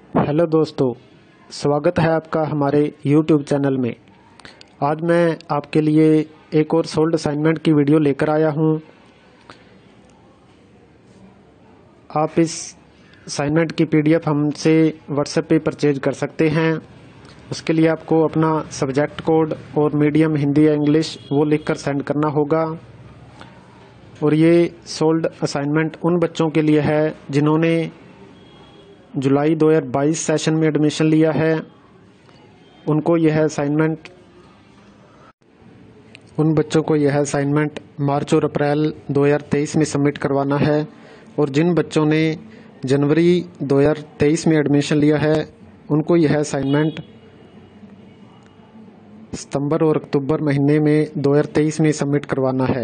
Hello दोस्तों, स्वागत है आपका हमारे YouTube चैनल में। आज मैं आपके लिए एक और सोल्ड असाइनमेंट की वीडियो लेकर आया हूं। आप इस असाइनमेंट की PDF हमसे WhatsApp पे परचेज कर सकते हैं। उसके लिए आपको अपना सब्जेक्ट कोड और मीडियम हिंदी या इंग्लिश वो लिखकर सेंड करना होगा। और ये सोल्ड असाइनमेंट उन बच्चों के लिए है जिन्होंने जुलाई 2022 सेशन में एडमिशन लिया है। उन बच्चों को यह असाइनमेंट मार्च और अप्रैल 2023 में सबमिट करवाना है। और जिन बच्चों ने जनवरी 2023 में एडमिशन लिया है उनको यह असाइनमेंट सितंबर और अक्टूबर महीने में 2023 में सबमिट करवाना है।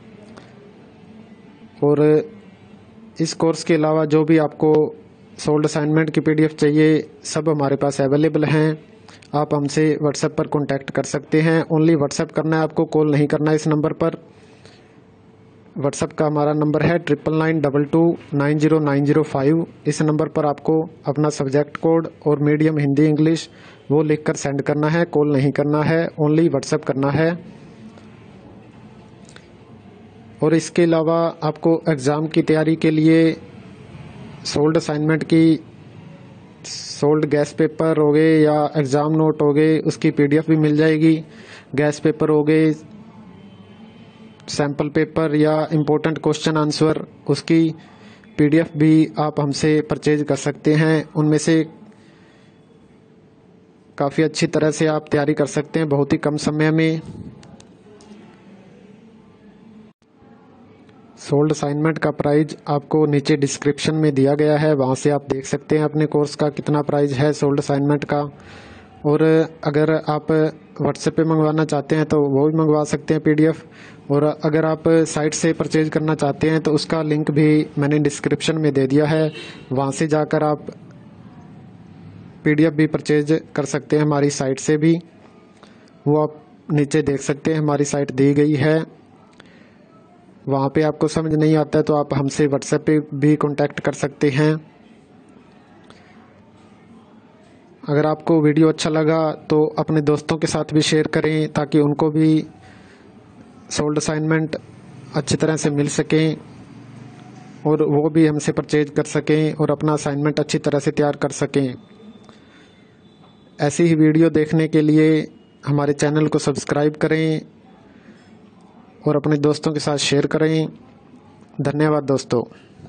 और इस कोर्स के अलावा जो भी आपको सोल्ड असाइनमेंट की PDF चाहिए सब हमारे पास अवेलेबल हैं। आप हमसे WhatsApp पर कांटेक्ट कर सकते हैं। ओनली WhatsApp करना है, आपको कॉल नहीं करना है। इस नंबर पर WhatsApp का हमारा नंबर है 9992290905। इस नंबर पर आपको अपना सब्जेक्ट कोड और मीडियम हिंदी इंग्लिश वो लिखकर सेंड करना है। कॉल नहीं करना है, ओनली WhatsApp करना है। और इसके अलावा आपको एग्ज़ाम की तैयारी के लिए सोल्ड असाइनमेंट की सोल्ड गैस पेपर हो गए या एग्ज़ाम नोट हो गए उसकी PDF भी मिल जाएगी। गैस पेपर हो गए, सैम्पल पेपर या इम्पोर्टेंट क्वेश्चन आंसर उसकी PDF भी आप हमसे परचेज कर सकते हैं। उनमें से काफ़ी अच्छी तरह से आप तैयारी कर सकते हैं बहुत ही कम समय में। सोल्ड असाइनमेंट का प्राइस आपको नीचे डिस्क्रिप्शन में दिया गया है, वहाँ से आप देख सकते हैं अपने कोर्स का कितना प्राइस है सोल्ड असाइनमेंट का। और अगर आप WhatsApp पे मंगवाना चाहते हैं तो वो भी मंगवा सकते हैं PDF। और अगर आप साइट से परचेज करना चाहते हैं तो उसका लिंक भी मैंने डिस्क्रिप्शन में दे दिया है, वहाँ से जाकर आप PDF भी परचेज कर सकते हैं हमारी साइट से भी। वो आप नीचे देख सकते हैं, हमारी साइट दी गई है। वहाँ पे आपको समझ नहीं आता है तो आप हमसे WhatsApp पे भी कांटेक्ट कर सकते हैं। अगर आपको वीडियो अच्छा लगा तो अपने दोस्तों के साथ भी शेयर करें ताकि उनको भी सोल्ड असाइनमेंट अच्छी तरह से मिल सकें और वो भी हमसे परचेज कर सकें और अपना असाइनमेंट अच्छी तरह से तैयार कर सकें। ऐसी ही वीडियो देखने के लिए हमारे चैनल को सब्सक्राइब करें और अपने दोस्तों के साथ शेयर करें। धन्यवाद दोस्तों।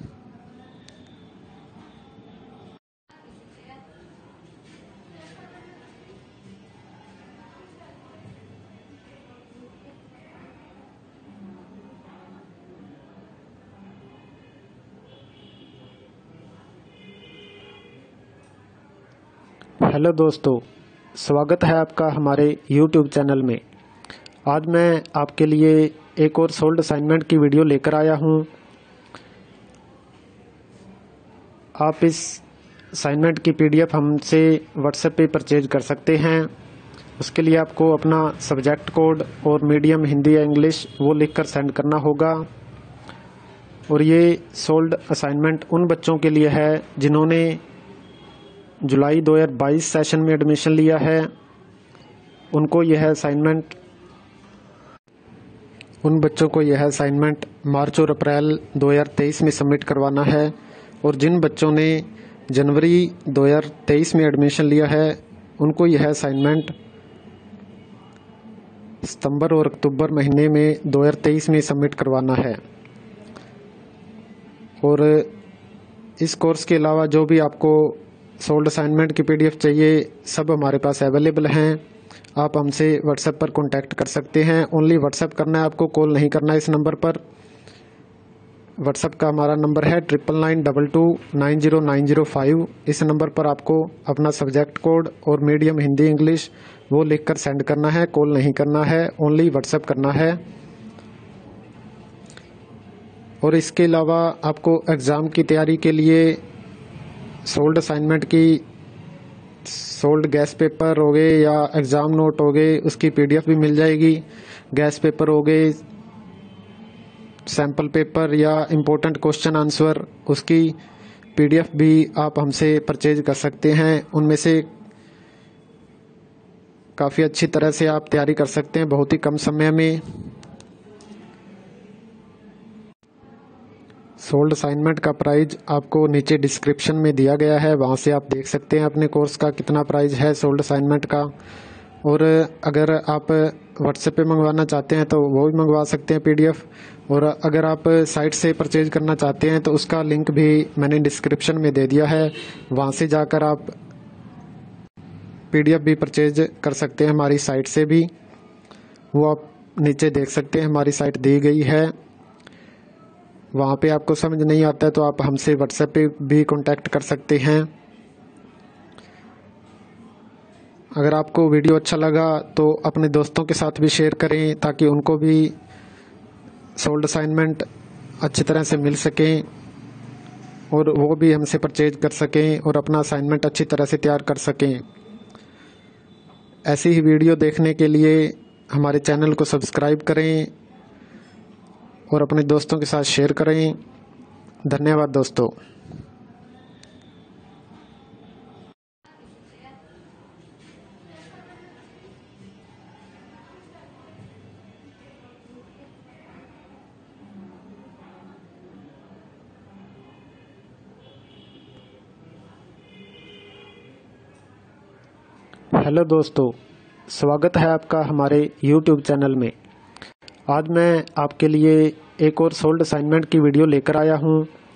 हेलो दोस्तों, स्वागत है आपका हमारे YouTube चैनल में। आज मैं आपके लिए एक और सोल्ड असाइनमेंट की वीडियो लेकर आया हूं। आप इस असाइनमेंट की PDF हमसे WhatsApp पे परचेज कर सकते हैं। उसके लिए आपको अपना सब्जेक्ट कोड और मीडियम हिंदी या इंग्लिश वो लिखकर सेंड करना होगा। और ये सोल्ड असाइनमेंट उन बच्चों के लिए है जिन्होंने जुलाई 2022 सेशन में एडमिशन लिया है। उन बच्चों को यह असाइनमेंट मार्च और अप्रैल 2023 में सबमिट करवाना है। और जिन बच्चों ने जनवरी 2023 में एडमिशन लिया है उनको यह असाइनमेंट सितंबर और अक्टूबर महीने में 2023 में सबमिट करवाना है। और इस कोर्स के अलावा जो भी आपको सोल्ड असाइनमेंट की PDF चाहिए सब हमारे पास अवेलेबल हैं। आप हमसे WhatsApp पर कांटेक्ट कर सकते हैं। ओनली WhatsApp करना है, आपको कॉल नहीं करना है। इस नंबर पर WhatsApp का हमारा नंबर है 9992290905। इस नंबर पर आपको अपना सब्जेक्ट कोड और मीडियम हिंदी इंग्लिश वो लिखकर सेंड करना है। कॉल नहीं करना है, ओनली WhatsApp करना है। और इसके अलावा आपको एग्ज़ाम की तैयारी के लिए सोल्ड असाइनमेंट की सोल्ड गैस पेपर हो गए या एग्ज़ाम नोट हो गए उसकी PDF भी मिल जाएगी। गैस पेपर हो गए, सैम्पल पेपर या इम्पोर्टेंट क्वेश्चन आंसर उसकी पीडीएफ भी आप हमसे परचेज कर सकते हैं। उनमें से काफ़ी अच्छी तरह से आप तैयारी कर सकते हैं बहुत ही कम समय में। सोल्ड असाइनमेंट का प्राइस आपको नीचे डिस्क्रिप्शन में दिया गया है, वहाँ से आप देख सकते हैं अपने कोर्स का कितना प्राइस है सोल्ड असाइनमेंट का। और अगर आप व्हाट्सएप पे मंगवाना चाहते हैं तो वो भी मंगवा सकते हैं पीडीएफ। और अगर आप साइट से परचेज करना चाहते हैं तो उसका लिंक भी मैंने डिस्क्रिप्शन में दे दिया है, वहाँ से जाकर आप पीडीएफ भी परचेज कर सकते हैं हमारी साइट से भी। वो आप नीचे देख सकते हैं, हमारी साइट दी गई है। वहाँ पे आपको समझ नहीं आता है तो आप हमसे व्हाट्सएप पे भी कांटेक्ट कर सकते हैं। अगर आपको वीडियो अच्छा लगा तो अपने दोस्तों के साथ भी शेयर करें ताकि उनको भी सोल्ड असाइनमेंट अच्छी तरह से मिल सकें और वो भी हमसे परचेज कर सकें और अपना असाइनमेंट अच्छी तरह से तैयार कर सकें। ऐसी ही वीडियो देखने के लिए हमारे चैनल को सब्सक्राइब करें और अपने दोस्तों के साथ शेयर करें। धन्यवाद दोस्तों। हेलो दोस्तों, स्वागत है आपका हमारे YouTube चैनल में। आज मैं आपके लिए एक और सोल्ड असाइनमेंट की वीडियो लेकर आया हूं।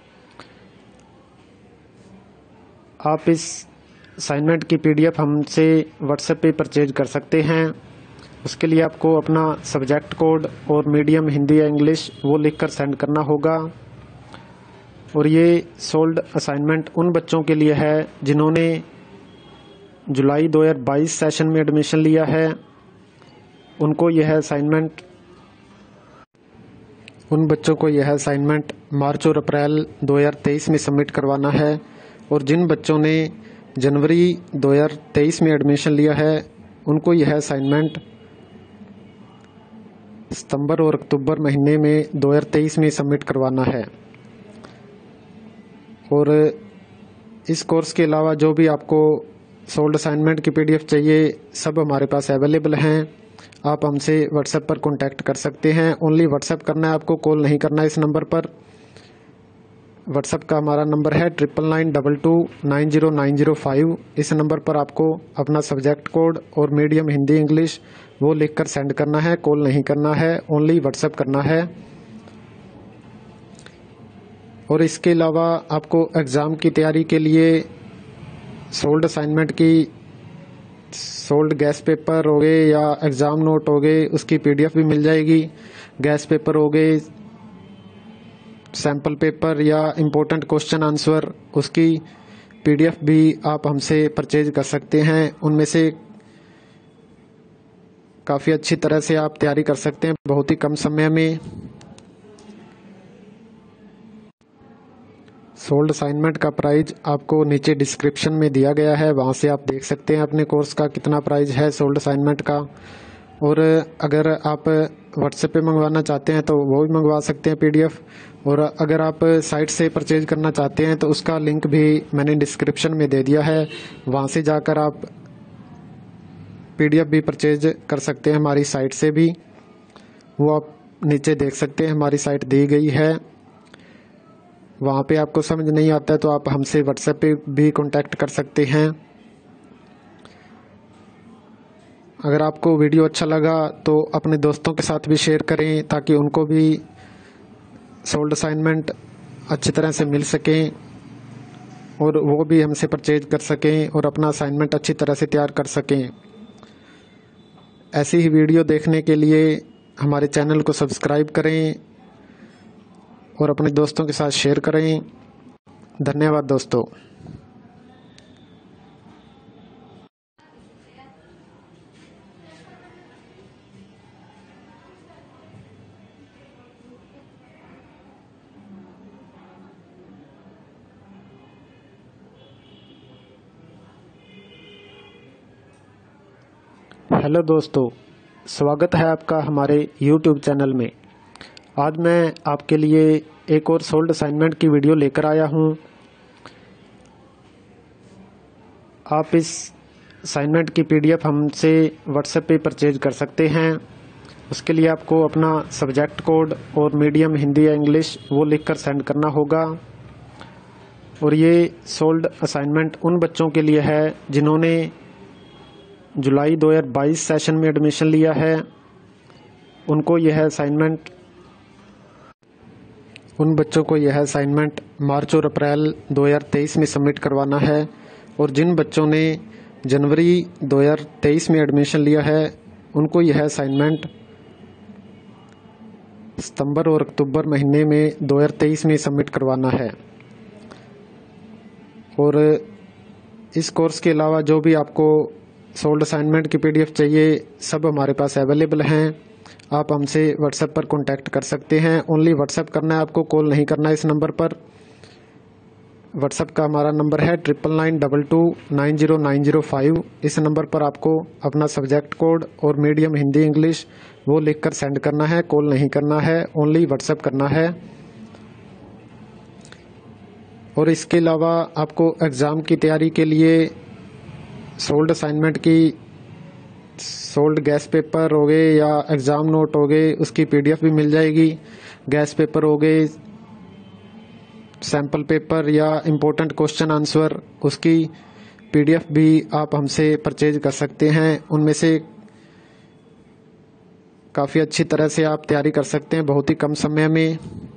आप इस असाइनमेंट की पीडीएफ हमसे व्हाट्सएप पे परचेज कर सकते हैं। उसके लिए आपको अपना सब्जेक्ट कोड और मीडियम हिंदी या इंग्लिश वो लिखकर सेंड करना होगा। और ये सोल्ड असाइनमेंट उन बच्चों के लिए है जिन्होंने जुलाई 2022 सेशन में एडमिशन लिया है। उनको यह असाइनमेंट उन बच्चों को यह असाइनमेंट मार्च और अप्रैल 2023 में सबमिट करवाना है। और जिन बच्चों ने जनवरी 2023 में एडमिशन लिया है उनको यह असाइनमेंट सितंबर और अक्टूबर महीने में 2023 में सबमिट करवाना है। और इस कोर्स के अलावा जो भी आपको सोल्ड असाइनमेंट की पीडीएफ चाहिए सब हमारे पास अवेलेबल हैं। आप हमसे व्हाट्सएप पर कांटेक्ट कर सकते हैं। ओनली व्हाट्सएप करना है, आपको कॉल नहीं करना है। इस नंबर पर व्हाट्सएप का हमारा नंबर है 9992290905। इस नंबर पर आपको अपना सब्जेक्ट कोड और मीडियम हिंदी इंग्लिश वो लिखकर सेंड करना है। कॉल नहीं करना है, ओनली व्हाट्सएप करना है। और इसके अलावा आपको एग्ज़ाम की तैयारी के लिए सोल्ड असाइनमेंट की सोल्ड गैस पेपर हो गए या एग्ज़ाम नोट हो गए उसकी पीडीएफ भी मिल जाएगी। गैस पेपर हो गए, सैम्पल पेपर या इम्पोर्टेंट क्वेश्चन आंसर उसकी पीडीएफ भी आप हमसे परचेज कर सकते हैं। उनमें से काफ़ी अच्छी तरह से आप तैयारी कर सकते हैं बहुत ही कम समय में। सोल्ड असाइनमेंट का प्राइस आपको नीचे डिस्क्रिप्शन में दिया गया है, वहाँ से आप देख सकते हैं अपने कोर्स का कितना प्राइस है सोल्ड असाइनमेंट का। और अगर आप व्हाट्सएप पे मंगवाना चाहते हैं तो वो भी मंगवा सकते हैं पीडीएफ। और अगर आप साइट से परचेज करना चाहते हैं तो उसका लिंक भी मैंने डिस्क्रिप्शन में दे दिया है, वहाँ से जाकर आप पीडीएफ भी परचेज कर सकते हैं हमारी साइट से भी। वो आप नीचे देख सकते हैं, हमारी साइट दी गई है। वहाँ पे आपको समझ नहीं आता है तो आप हमसे व्हाट्सएप पे भी कांटेक्ट कर सकते हैं। अगर आपको वीडियो अच्छा लगा तो अपने दोस्तों के साथ भी शेयर करें ताकि उनको भी सोल्ड असाइनमेंट अच्छी तरह से मिल सकें और वो भी हमसे परचेज कर सकें और अपना असाइनमेंट अच्छी तरह से तैयार कर सकें। ऐसी ही वीडियो देखने के लिए हमारे चैनल को सब्सक्राइब करें और अपने दोस्तों के साथ शेयर करें। धन्यवाद दोस्तों। हेलो दोस्तों, स्वागत है आपका हमारे YouTube चैनल में। आज मैं आपके लिए एक और सोल्ड असाइनमेंट की वीडियो लेकर आया हूं। आप इस असाइनमेंट की पीडीएफ हमसे व्हाट्सएप पे परचेज कर सकते हैं। उसके लिए आपको अपना सब्जेक्ट कोड और मीडियम हिंदी या इंग्लिश वो लिखकर सेंड करना होगा। और ये सोल्ड असाइनमेंट उन बच्चों के लिए है जिन्होंने जुलाई 2022 सेशन में एडमिशन लिया है। उनको यह असाइनमेंट मार्च और अप्रैल 2023 में सबमिट करवाना है। और जिन बच्चों ने जनवरी 2023 में एडमिशन लिया है उनको यह असाइनमेंट सितंबर और अक्टूबर महीने में 2023 में सबमिट करवाना है। और इस कोर्स के अलावा जो भी आपको सोल्ड असाइनमेंट की पीडीएफ चाहिए सब हमारे पास अवेलेबल हैं। आप हमसे व्हाट्सएप पर कांटेक्ट कर सकते हैं। ओनली व्हाट्सएप करना है आपको, कॉल नहीं करना है। इस नंबर पर व्हाट्सएप का हमारा नंबर है 9992290905। इस नंबर पर आपको अपना सब्जेक्ट कोड और मीडियम हिंदी इंग्लिश वो लिखकर सेंड करना है। कॉल नहीं करना है, ओनली व्हाट्सएप करना है। और इसके अलावा आपको एग्ज़ाम की तैयारी के लिए सोल्ड असाइनमेंट की सोल्ड गैस पेपर हो गए या एग्ज़ाम नोट हो गए उसकी पीडीएफ भी मिल जाएगी। गैस पेपर हो गए, सैम्पल पेपर या इम्पोर्टेंट क्वेश्चन आंसर उसकी पीडीएफ भी आप हमसे परचेज कर सकते हैं। उनमें से काफ़ी अच्छी तरह से आप तैयारी कर सकते हैं बहुत ही कम समय में।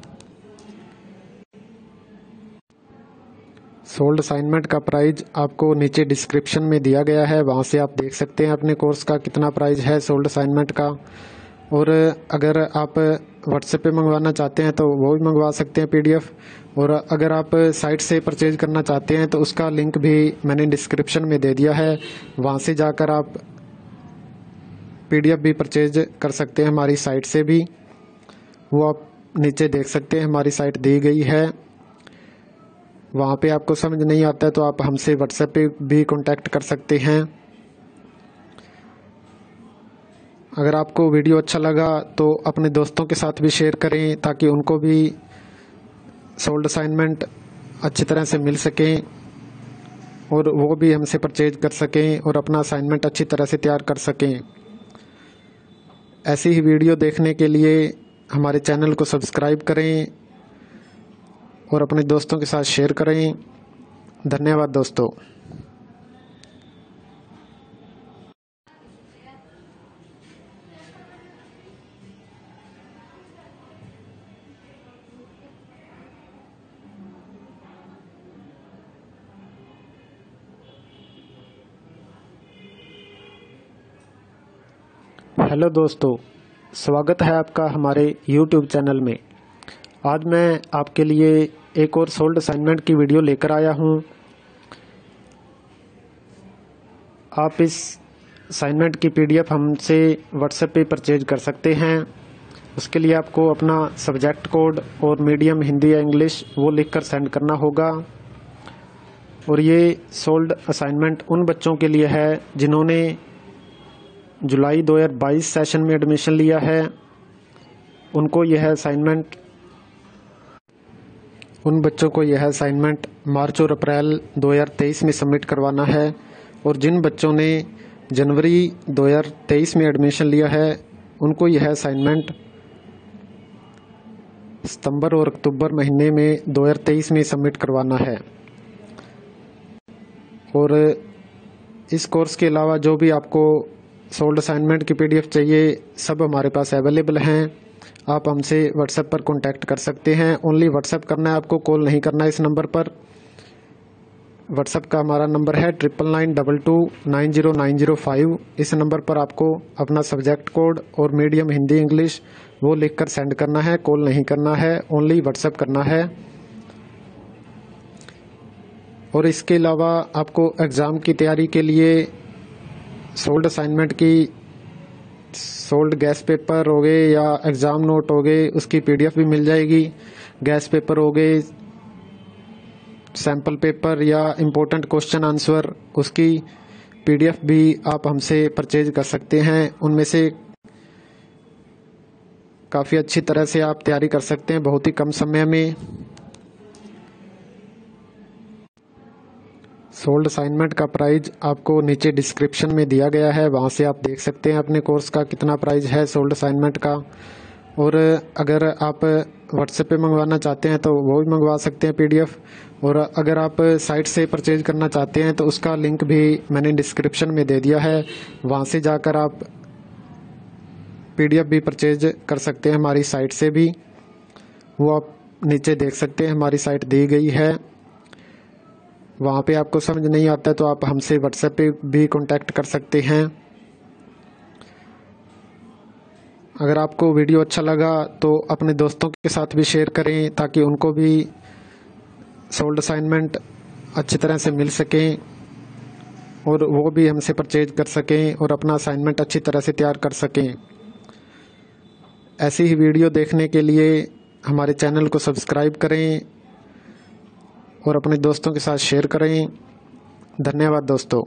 सोल्ड असाइनमेंट का प्राइस आपको नीचे डिस्क्रिप्शन में दिया गया है, वहाँ से आप देख सकते हैं अपने कोर्स का कितना प्राइस है सोल्ड असाइनमेंट का। और अगर आप व्हाट्सएप पे मंगवाना चाहते हैं तो वो भी मंगवा सकते हैं पीडीएफ। और अगर आप साइट से परचेज करना चाहते हैं तो उसका लिंक भी मैंने डिस्क्रिप्शन में दे दिया है, वहाँ से जाकर आप पीडीएफ भी परचेज कर सकते हैं हमारी साइट से भी। वो आप नीचे देख सकते हैं, हमारी साइट दी गई है। वहाँ पे आपको समझ नहीं आता है तो आप हमसे व्हाट्सएप पे भी कांटेक्ट कर सकते हैं। अगर आपको वीडियो अच्छा लगा तो अपने दोस्तों के साथ भी शेयर करें ताकि उनको भी सोल्ड असाइनमेंट अच्छी तरह से मिल सकें और वो भी हमसे परचेज कर सकें और अपना असाइनमेंट अच्छी तरह से तैयार कर सकें। ऐसी ही वीडियो देखने के लिए हमारे चैनल को सब्सक्राइब करें और अपने दोस्तों के साथ शेयर करें। धन्यवाद दोस्तों। हेलो दोस्तों, स्वागत है आपका हमारे YouTube चैनल में। आज मैं आपके लिए एक और सोल्ड असाइनमेंट की वीडियो लेकर आया हूं। आप इस असाइनमेंट की पीडीएफ हमसे व्हाट्सएप पे परचेज कर सकते हैं। उसके लिए आपको अपना सब्जेक्ट कोड और मीडियम हिंदी या इंग्लिश वो लिखकर सेंड करना होगा। और ये सोल्ड असाइनमेंट उन बच्चों के लिए है जिन्होंने जुलाई 2022 सेशन में एडमिशन लिया है। उन बच्चों को यह असाइनमेंट मार्च और अप्रैल 2023 में सबमिट करवाना है। और जिन बच्चों ने जनवरी 2023 में एडमिशन लिया है उनको यह असाइनमेंट सितंबर और अक्टूबर महीने में 2023 में सबमिट करवाना है। और इस कोर्स के अलावा जो भी आपको सोल्ड असाइनमेंट की पीडीएफ चाहिए सब हमारे पास अवेलेबल हैं। आप हमसे व्हाट्सएप पर कांटेक्ट कर सकते हैं। ओनली व्हाट्सएप करना है आपको, कॉल नहीं करना है। इस नंबर पर व्हाट्सएप का हमारा नंबर है 9992290905। इस नंबर पर आपको अपना सब्जेक्ट कोड और मीडियम हिंदी इंग्लिश वो लिखकर सेंड करना है। कॉल नहीं करना है, ओनली व्हाट्सएप करना है। और इसके अलावा आपको एग्ज़ाम की तैयारी के लिए सोल्ड असाइनमेंट की सोल्ड गैस पेपर हो गए या एग्ज़ाम नोट हो गए उसकी पीडीएफ भी मिल जाएगी। गैस पेपर हो गए, सैम्पल पेपर या इम्पोर्टेंट क्वेश्चन आंसर उसकी पीडीएफ भी आप हमसे परचेज कर सकते हैं। उनमें से काफ़ी अच्छी तरह से आप तैयारी कर सकते हैं बहुत ही कम समय में। सोल्ड असाइनमेंट का प्राइस आपको नीचे डिस्क्रिप्शन में दिया गया है, वहाँ से आप देख सकते हैं अपने कोर्स का कितना प्राइस है सोल्ड असाइनमेंट का। और अगर आप व्हाट्सएप पे मंगवाना चाहते हैं तो वो भी मंगवा सकते हैं पीडीएफ। और अगर आप साइट से परचेज करना चाहते हैं तो उसका लिंक भी मैंने डिस्क्रिप्शन में दे दिया है, वहाँ से जाकर आप पीडीएफ भी परचेज कर सकते हैं हमारी साइट से भी। वो आप नीचे देख सकते हैं, हमारी साइट दी गई है। वहाँ पे आपको समझ नहीं आता तो आप हमसे व्हाट्सएप पे भी कांटेक्ट कर सकते हैं। अगर आपको वीडियो अच्छा लगा तो अपने दोस्तों के साथ भी शेयर करें, ताकि उनको भी सोल्ड असाइनमेंट अच्छी तरह से मिल सकें और वो भी हमसे परचेज कर सकें और अपना असाइनमेंट अच्छी तरह से तैयार कर सकें। ऐसी ही वीडियो देखने के लिए हमारे चैनल को सब्सक्राइब करें और अपने दोस्तों के साथ शेयर करें। धन्यवाद दोस्तों।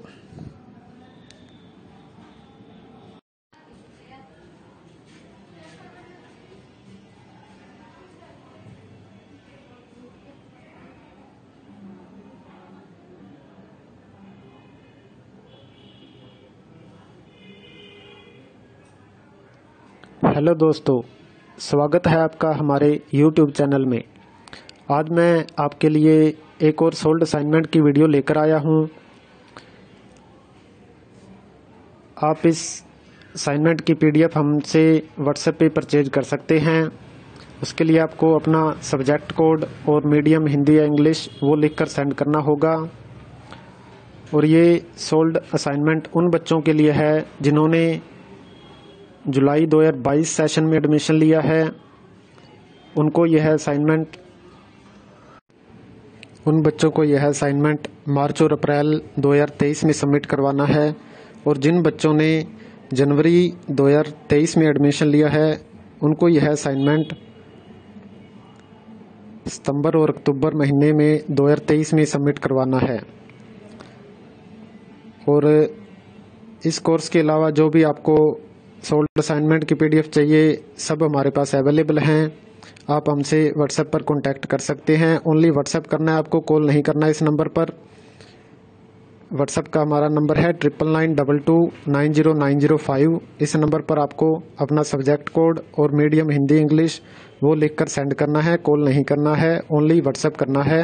हेलो दोस्तों, स्वागत है आपका हमारे YouTube चैनल में। आज मैं आपके लिए एक और सोल्ड असाइनमेंट की वीडियो लेकर आया हूं। आप इस असाइनमेंट की PDF हमसे व्हाट्सएप पे परचेज कर सकते हैं। उसके लिए आपको अपना सब्जेक्ट कोड और मीडियम हिंदी या इंग्लिश वो लिखकर सेंड करना होगा। और ये सोल्ड असाइनमेंट उन बच्चों के लिए है जिन्होंने जुलाई 2022 सेशन में एडमिशन लिया है। उनको यह असाइनमेंट उन बच्चों को यह असाइनमेंट मार्च और अप्रैल 2023 में सबमिट करवाना है। और जिन बच्चों ने जनवरी 2023 में एडमिशन लिया है उनको यह असाइनमेंट सितंबर और अक्टूबर महीने में 2023 में सबमिट करवाना है। और इस कोर्स के अलावा जो भी आपको सोल्ड असाइनमेंट की PDF चाहिए, सब हमारे पास अवेलेबल हैं। आप हमसे व्हाट्सएप पर कांटेक्ट कर सकते हैं। ओनली व्हाट्सएप करना है, आपको कॉल नहीं करना है। इस नंबर पर व्हाट्सएप का हमारा नंबर है 9992290905। इस नंबर पर आपको अपना सब्जेक्ट कोड और मीडियम हिंदी इंग्लिश वो लिखकर सेंड करना है। कॉल नहीं करना है, ओनली व्हाट्सएप करना है।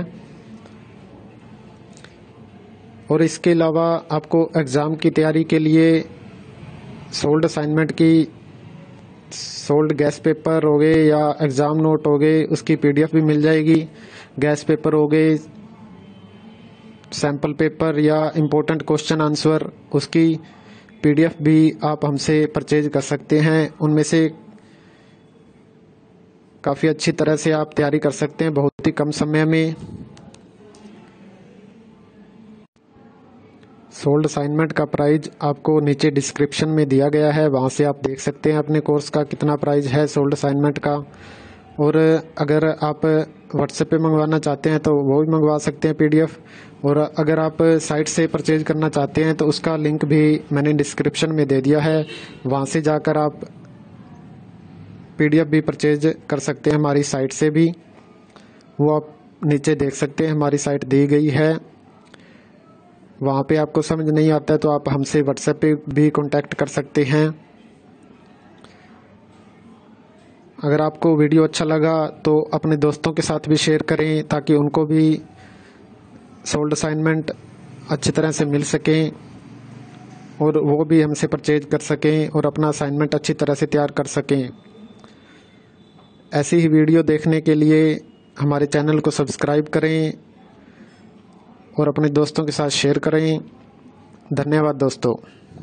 और इसके अलावा आपको एग्ज़ाम की तैयारी के लिए सोल्ड असाइनमेंट की सोल्ड गैस पेपर हो गए या एग्ज़ाम नोट हो गए, उसकी PDF भी मिल जाएगी। गैस पेपर हो गए, सैम्पल पेपर या इम्पोर्टेंट क्वेश्चन आंसर, उसकी PDF भी आप हमसे परचेज कर सकते हैं। उनमें से काफ़ी अच्छी तरह से आप तैयारी कर सकते हैं बहुत ही कम समय में। सोल्ड असाइनमेंट का प्राइस आपको नीचे डिस्क्रिप्शन में दिया गया है, वहाँ से आप देख सकते हैं अपने कोर्स का कितना प्राइस है सोल्ड असाइनमेंट का। और अगर आप व्हाट्सएप पे मंगवाना चाहते हैं तो वो भी मंगवा सकते हैं PDF। और अगर आप साइट से परचेज करना चाहते हैं तो उसका लिंक भी मैंने डिस्क्रिप्शन में दे दिया है, वहाँ से जाकर आप PDF भी परचेज कर सकते हैं हमारी साइट से भी। वो आप नीचे देख सकते हैं, हमारी साइट दी गई है। वहाँ पे आपको समझ नहीं आता है तो आप हमसे व्हाट्सएप पे भी कांटेक्ट कर सकते हैं। अगर आपको वीडियो अच्छा लगा तो अपने दोस्तों के साथ भी शेयर करें, ताकि उनको भी सोल्ड असाइनमेंट अच्छी तरह से मिल सकें और वो भी हमसे परचेज कर सकें और अपना असाइनमेंट अच्छी तरह से तैयार कर सकें। ऐसी ही वीडियो देखने के लिए हमारे चैनल को सब्सक्राइब करें और अपने दोस्तों के साथ शेयर करें। धन्यवाद दोस्तों।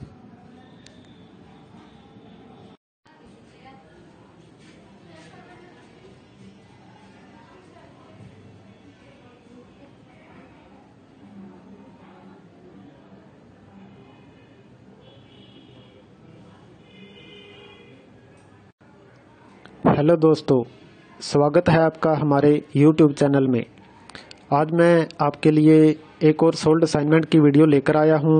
हेलो दोस्तों, स्वागत है आपका हमारे YouTube चैनल में। आज मैं आपके लिए एक और सोल्ड असाइनमेंट की वीडियो लेकर आया हूं।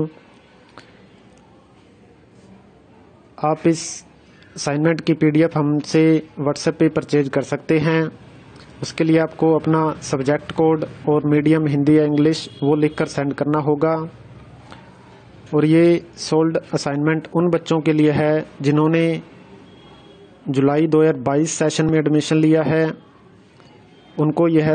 आप इस असाइनमेंट की PDF हमसे व्हाट्सएप पे परचेज कर सकते हैं। उसके लिए आपको अपना सब्जेक्ट कोड और मीडियम हिंदी या इंग्लिश वो लिखकर सेंड करना होगा। और ये सोल्ड असाइनमेंट उन बच्चों के लिए है जिन्होंने जुलाई 2022 सेशन में एडमिशन लिया है। उनको यह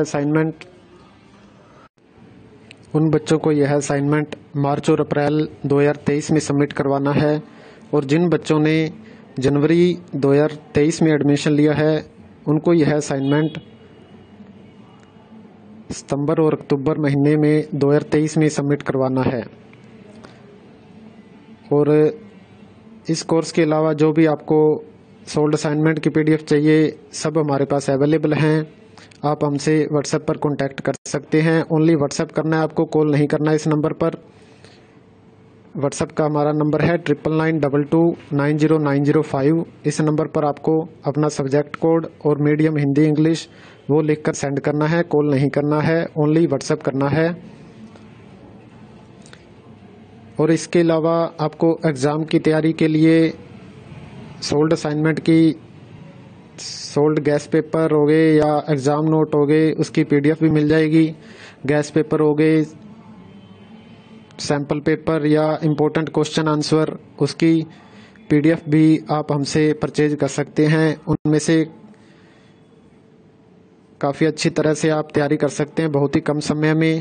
असाइनमेंट मार्च और अप्रैल 2023 में सबमिट करवाना है। और जिन बच्चों ने जनवरी 2023 में एडमिशन लिया है उनको यह असाइनमेंट सितंबर और अक्टूबर महीने में 2023 में सबमिट करवाना है। और इस कोर्स के अलावा जो भी आपको सोल्ड असाइनमेंट की PDF चाहिए सब हमारे पास अवेलेबल हैं। आप हमसे व्हाट्सएप पर कांटेक्ट कर सकते हैं। ओनली व्हाट्सएप करना है आपको, कॉल नहीं करना है इस नंबर पर। व्हाट्सएप का हमारा नंबर है 9992290905। इस नंबर पर आपको अपना सब्जेक्ट कोड और मीडियम हिंदी इंग्लिश वो लिखकर सेंड करना है, कॉल नहीं करना है, ओनली व्हाट्सएप करना है। और इसके अलावा आपको एग्ज़ाम की तैयारी के लिए सोल्ड असाइनमेंट की सोल्ड गैस पेपर हो गए या एग्ज़ाम नोट हो गए उसकी PDF भी मिल जाएगी। गैस पेपर हो गए, सैम्पल पेपर या इम्पोर्टेंट क्वेश्चन आंसर उसकी PDF भी आप हमसे परचेज कर सकते हैं। उनमें से काफ़ी अच्छी तरह से आप तैयारी कर सकते हैं बहुत ही कम समय में।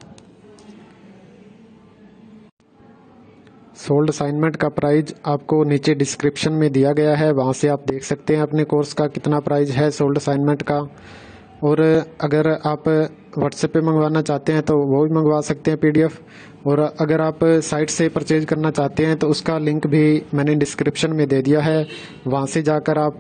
सोल्ड असाइनमेंट का प्राइस आपको नीचे डिस्क्रिप्शन में दिया गया है, वहाँ से आप देख सकते हैं अपने कोर्स का कितना प्राइस है सोल्ड असाइनमेंट का। और अगर आप व्हाट्सएप पे मंगवाना चाहते हैं तो वो भी मंगवा सकते हैं PDF। और अगर आप साइट से परचेज करना चाहते हैं तो उसका लिंक भी मैंने डिस्क्रिप्शन में दे दिया है, वहाँ से जाकर आप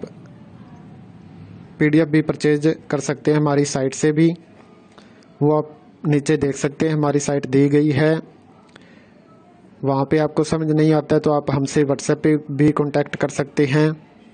PDF भी परचेज कर सकते हैं हमारी साइट से भी। वो आप नीचे देख सकते हैं, हमारी साइट दी गई है। वहाँ पे आपको समझ नहीं आता है तो आप हमसे व्हाट्सएप पे भी कांटेक्ट कर सकते हैं।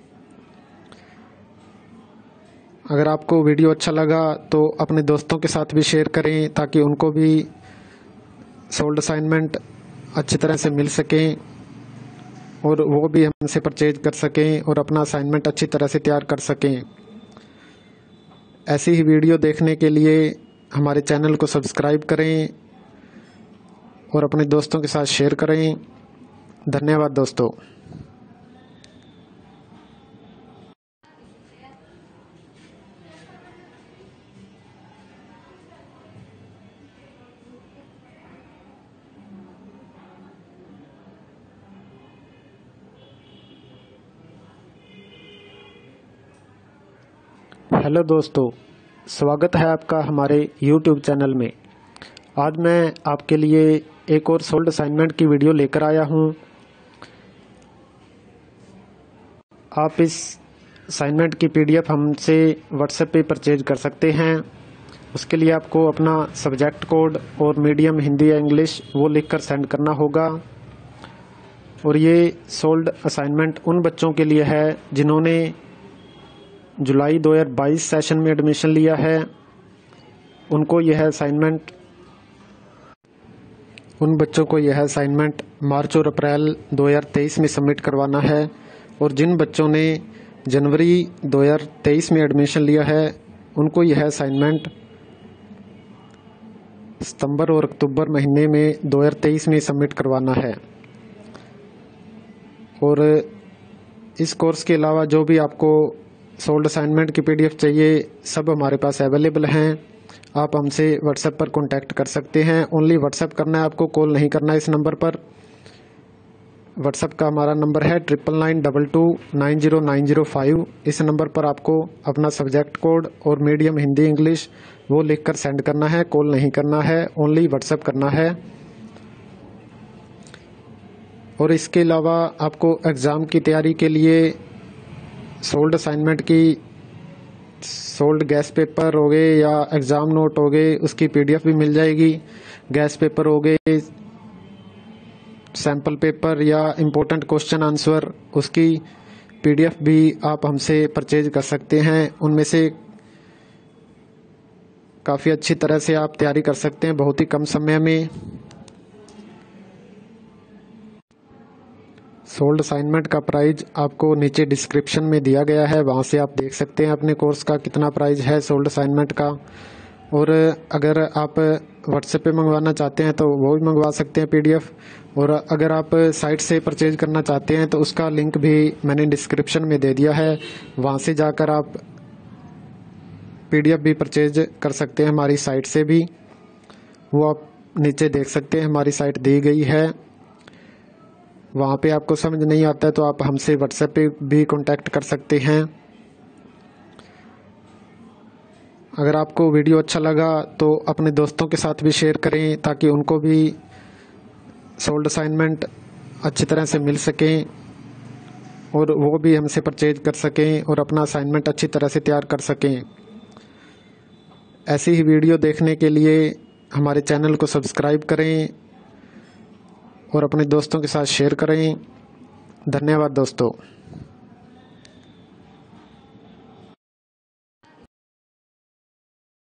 अगर आपको वीडियो अच्छा लगा तो अपने दोस्तों के साथ भी शेयर करें ताकि उनको भी सोल्ड असाइनमेंट अच्छी तरह से मिल सकें और वो भी हमसे परचेज कर सकें और अपना असाइनमेंट अच्छी तरह से तैयार कर सकें। ऐसी ही वीडियो देखने के लिए हमारे चैनल को सब्सक्राइब करें और अपने दोस्तों के साथ शेयर करें। धन्यवाद दोस्तों। हेलो दोस्तों, स्वागत है आपका हमारे YouTube चैनल में। आज मैं आपके लिए एक और सोल्ड असाइनमेंट की वीडियो लेकर आया हूं। आप इस असाइनमेंट की PDF हमसे व्हाट्सएप पे परचेज कर सकते हैं। उसके लिए आपको अपना सब्जेक्ट कोड और मीडियम हिंदी या इंग्लिश वो लिखकर सेंड करना होगा। और ये सोल्ड असाइनमेंट उन बच्चों के लिए है जिन्होंने जुलाई 2022 सेशन में एडमिशन लिया है। उन बच्चों को यह असाइनमेंट मार्च और अप्रैल 2023 में सबमिट करवाना है। और जिन बच्चों ने जनवरी 2023 में एडमिशन लिया है उनको यह असाइनमेंट सितंबर और अक्टूबर महीने में 2023 में सबमिट करवाना है। और इस कोर्स के अलावा जो भी आपको सोल्ड असाइनमेंट की PDF चाहिए सब हमारे पास अवेलेबल हैं। आप हमसे व्हाट्सएप पर कांटेक्ट कर सकते हैं। ओनली व्हाट्सएप करना है आपको, कॉल नहीं करना है इस नंबर पर। व्हाट्सएप का हमारा नंबर है 9992290905। इस नंबर पर आपको अपना सब्जेक्ट कोड और मीडियम हिंदी इंग्लिश वो लिखकर सेंड करना है, कॉल नहीं करना है, ओनली व्हाट्सएप करना है। और इसके अलावा आपको एग्ज़ाम की तैयारी के लिए सोल्ड असाइनमेंट की सोल्ड गैस पेपर हो गए या एग्ज़ाम नोट हो गए उसकी PDF भी मिल जाएगी। गैस पेपर हो गए, सैम्पल पेपर या इम्पोर्टेंट क्वेश्चन आंसर उसकी PDF भी आप हमसे परचेज कर सकते हैं। उनमें से काफ़ी अच्छी तरह से आप तैयारी कर सकते हैं बहुत ही कम समय में। सोल्ड असाइनमेंट का प्राइस आपको नीचे डिस्क्रिप्शन में दिया गया है, वहाँ से आप देख सकते हैं अपने कोर्स का कितना प्राइस है सोल्ड असाइनमेंट का। और अगर आप व्हाट्सएप पे मंगवाना चाहते हैं तो वो भी मंगवा सकते हैं PDF। और अगर आप साइट से परचेज करना चाहते हैं तो उसका लिंक भी मैंने डिस्क्रिप्शन में दे दिया है, वहाँ से जाकर आप PDF भी परचेज कर सकते हैं हमारी साइट से भी। वो आप नीचे देख सकते हैं, हमारी साइट दी गई है। वहाँ पे आपको समझ नहीं आता है तो आप हमसे व्हाट्सएप पे भी कांटेक्ट कर सकते हैं। अगर आपको वीडियो अच्छा लगा तो अपने दोस्तों के साथ भी शेयर करें, ताकि उनको भी सोल्ड असाइनमेंट अच्छी तरह से मिल सकें और वो भी हमसे परचेज कर सकें और अपना असाइनमेंट अच्छी तरह से तैयार कर सकें। ऐसी ही वीडियो देखने के लिए हमारे चैनल को सब्सक्राइब करें और अपने दोस्तों के साथ शेयर करें। धन्यवाद दोस्तों।